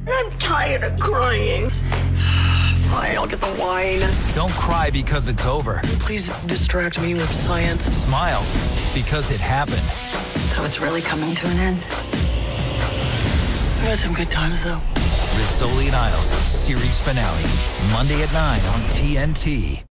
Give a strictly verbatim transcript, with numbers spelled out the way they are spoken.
I'm tired of crying. Fine, I'll get the wine. Don't cry because it's over. Please distract me with science. Smile because it happened. So it's really coming to an end. We've had some good times, though. Rizzoli and Isles series finale, Monday at nine on T N T.